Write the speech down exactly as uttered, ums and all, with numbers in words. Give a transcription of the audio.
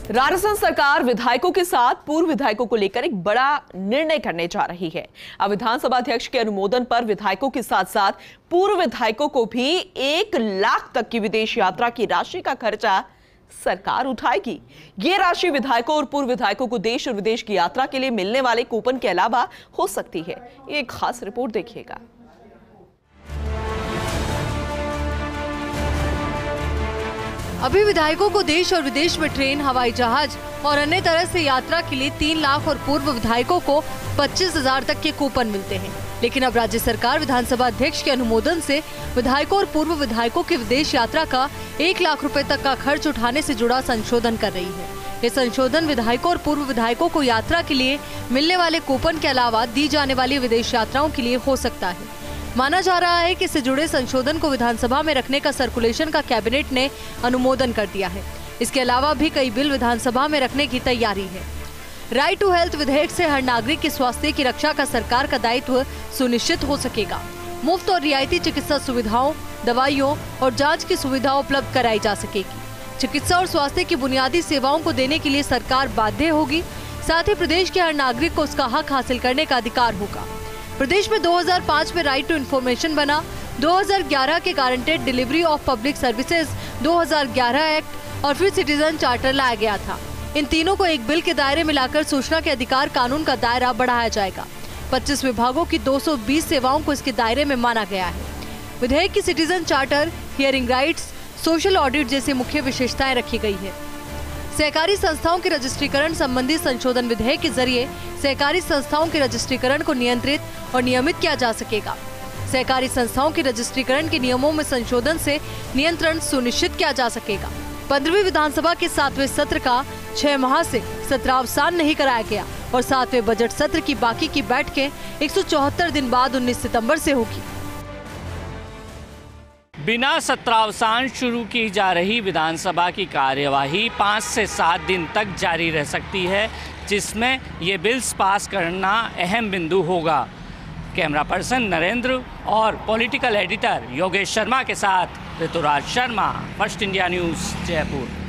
राजस्थान सरकार विधायकों के साथ पूर्व विधायकों को लेकर एक बड़ा निर्णय करने जा रही है। अब विधानसभा अध्यक्ष के अनुमोदन पर विधायकों के साथ साथ पूर्व विधायकों को भी एक लाख तक की विदेश यात्रा की राशि का खर्चा सरकार उठाएगी। ये राशि विधायकों और पूर्व विधायकों को देश और विदेश की यात्रा के लिए मिलने वाले कूपन के अलावा हो सकती है। एक खास रिपोर्ट देखिएगा। अभी विधायकों को देश और विदेश में ट्रेन, हवाई जहाज और अन्य तरह से यात्रा के लिए तीन लाख और पूर्व विधायकों को पच्चीस हजार तक के कूपन मिलते हैं। लेकिन अब राज्य सरकार विधानसभा अध्यक्ष के अनुमोदन से विधायकों और पूर्व विधायकों की विदेश यात्रा का एक लाख रुपए तक का खर्च उठाने से जुड़ा संशोधन कर रही है। ये संशोधन विधायकों और पूर्व विधायकों को यात्रा के लिए मिलने वाले कूपन के अलावा दी जाने वाली विदेश यात्राओं के लिए हो सकता है। माना जा रहा है कि इससे जुड़े संशोधन को विधानसभा में रखने का सर्कुलेशन का कैबिनेट ने अनुमोदन कर दिया है। इसके अलावा भी कई बिल विधानसभा में रखने की तैयारी है। राइट टू हेल्थ विधेयक से हर नागरिक के स्वास्थ्य की रक्षा का सरकार का दायित्व सुनिश्चित हो सकेगा। मुफ्त और रियायती चिकित्सा सुविधाओं, दवाइयों और जांच की सुविधा उपलब्ध कराई जा सकेगी। चिकित्सा और स्वास्थ्य की बुनियादी सेवाओं को देने के लिए सरकार बाध्य होगी। साथ ही प्रदेश के हर नागरिक को उसका हक हासिल करने का अधिकार होगा। प्रदेश में दो हज़ार पाँच में राइट टू इन्फॉर्मेशन बना। दो हज़ार ग्यारह के guaranteed delivery of public services दो हज़ार ग्यारह एक्ट और फिर सिटीजन चार्टर लाया गया था। इन तीनों को एक बिल के दायरे में लाकर सूचना के अधिकार कानून का दायरा बढ़ाया जाएगा। पच्चीस विभागों की दो सौ बीस सेवाओं को इसके दायरे में माना गया है। विधेयक की citizen charter, hearing rights, social audit जैसी मुख्य विशेषताएं रखी गई है। सहकारी संस्थाओं के रजिस्ट्रीकरण संबंधी संशोधन विधेयक के जरिए सहकारी संस्थाओं के रजिस्ट्रीकरण को नियंत्रित और नियमित किया जा सकेगा। सहकारी संस्थाओं के रजिस्ट्रीकरण के नियमों में संशोधन से नियंत्रण सुनिश्चित किया जा सकेगा। पंद्रहवीं विधानसभा के सातवें सत्र का छह माह से सत्रावसान नहीं कराया गया और सातवें बजट सत्र की बाकी की बैठकें एक सौ चौहत्तर दिन बाद उन्नीस सितंबर से होगी। बिना सत्रावसान शुरू की जा रही विधानसभा की कार्यवाही पाँच से सात दिन तक जारी रह सकती है, जिसमें ये बिल्स पास करना अहम बिंदु होगा। कैमरा पर्सन नरेंद्र और पॉलिटिकल एडिटर योगेश शर्मा के साथ Rituraj Sharma, First India News, Jaipur.